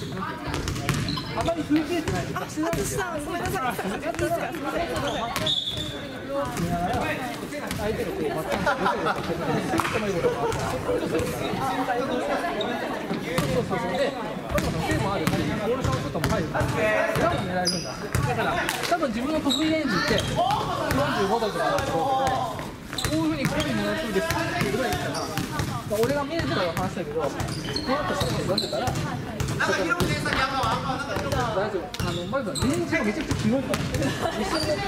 あまり風景ってない。 あ、しさん、ごめんなさい。やっていいですか。すみません。 相手がこう、また、もあるし、ボールショットも入るから、裏も狙えるんだ。だから、多分自分の得意レンジって45度とかだと思うけど、こういうふうにこういうふうに狙ってるで、っていうぐらいから、俺が見えてたら話したけど、こうやってさ、出せたら、大丈夫。まずはレンジがめちゃくちゃ広いから、一緒にやって。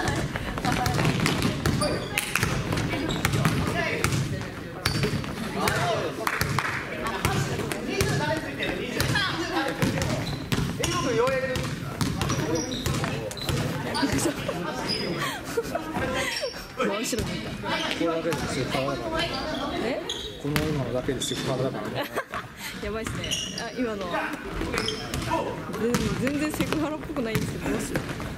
真後ろにいた。 これだけですよ、顔だから。この今のだけですよ、顔だからね。 やばいっすね。あ、今の。全然セクハラっぽくないんですけど、どうする。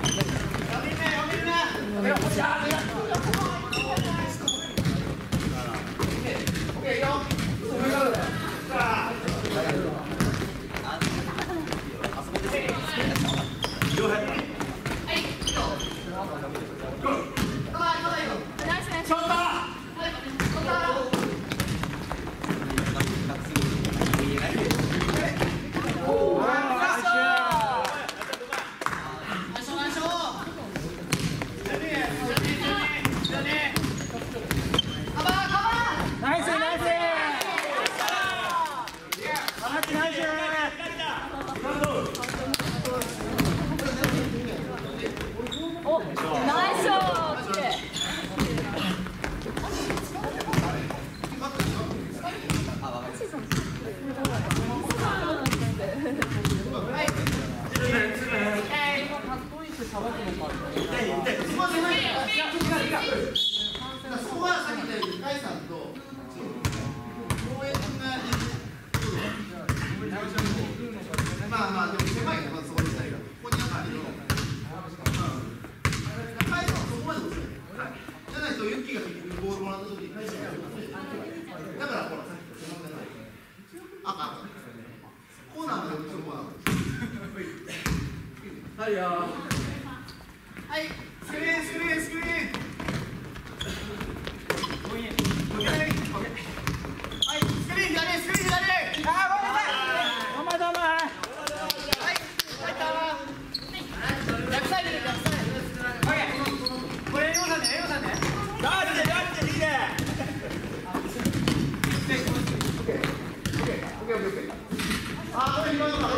はいよ。はい、 スクリーン。はい、スクリーン左。あー、 お前どうも。 はい、逆サイドで逆サイド。オッケー。これエイゴさんね。ダーツでいいね。あー、これ広いのか。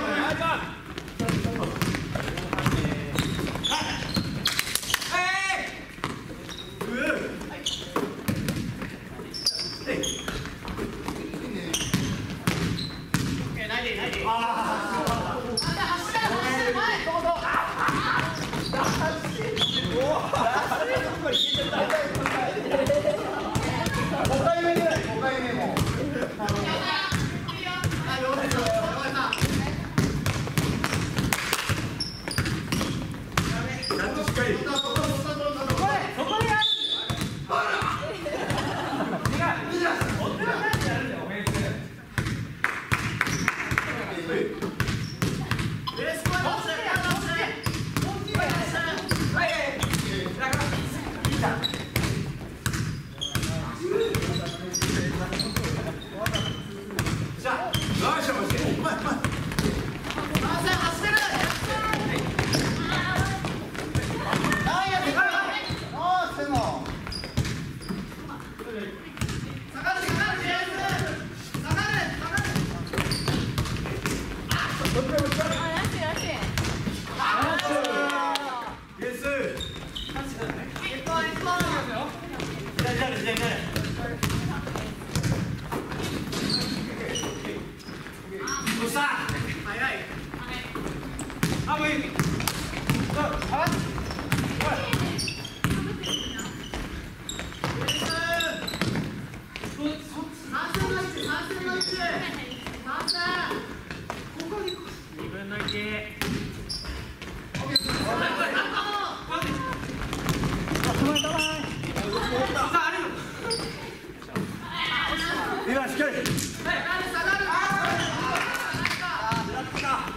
今しっかり。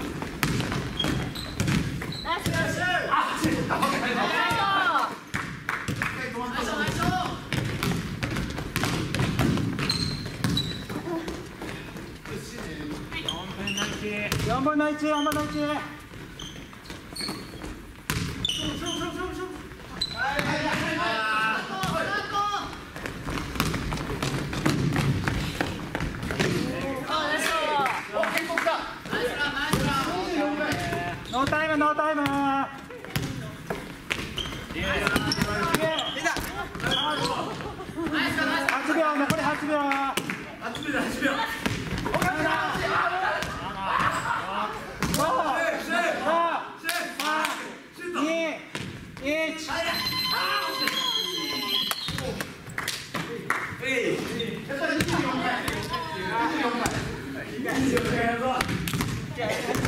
4分の1、4分の1。ノータイム、ノータイム。8秒、残り8秒。8秒。1。